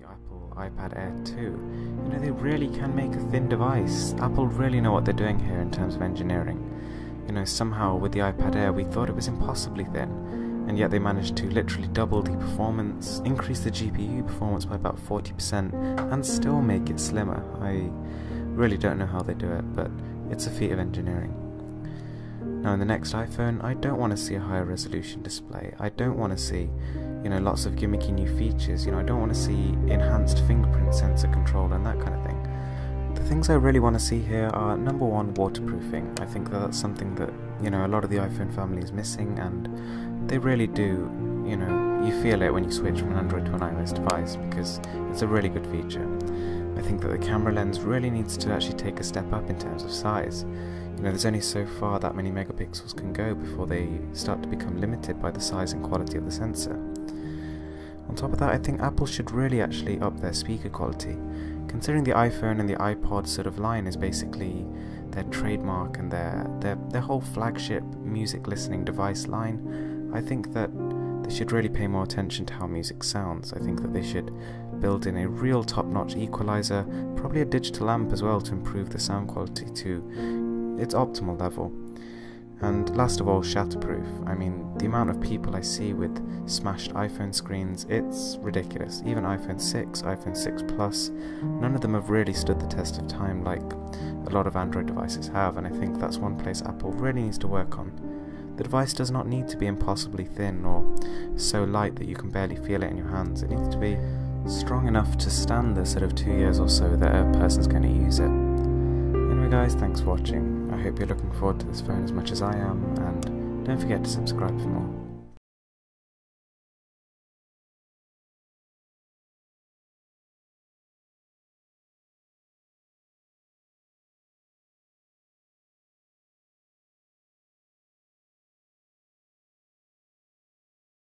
Apple iPad Air 2, you know, they really can make a thin device. Apple really know what they're doing here in terms of engineering. You know, somehow with the iPad Air we thought it was impossibly thin, and yet they managed to literally double the performance, increase the GPU performance by about 40%, and still make it slimmer. I really don't know how they do it, but it's a feat of engineering. Now in the next iPhone, I don't want to see a higher resolution display. I don't want to see, you know, lots of gimmicky new features. You know, I don't want to see enhanced fingerprint sensor control and that kind of thing. The things I really want to see here are, number one, waterproofing. I think that that's something that, you know, a lot of the iPhone family is missing, and they really do, you know, you feel it when you switch from an Android to an iOS device, because it's a really good feature. I think that the camera lens really needs to actually take a step up in terms of size. You know, there's only so far that many megapixels can go before they start to become limited by the size and quality of the sensor. On top of that, I think Apple should really actually up their speaker quality. Considering the iPhone and the iPod sort of line is basically their trademark and their whole flagship music listening device line, I think that they should really pay more attention to how music sounds. I think that they should build in a real top-notch equalizer, probably a digital amp as well, to improve the sound quality to its optimal level. And last of all, shatterproof. I mean, the amount of people I see with smashed iPhone screens, it's ridiculous. Even iPhone 6, iPhone 6 Plus, none of them have really stood the test of time like a lot of Android devices have, and I think that's one place Apple really needs to work on. The device does not need to be impossibly thin or so light that you can barely feel it in your hands. It needs to be strong enough to stand the sort of 2 years or so that a person's going to use it. Anyway guys, thanks for watching. I hope you're looking forward to this phone as much as I am, and don't forget to subscribe for more.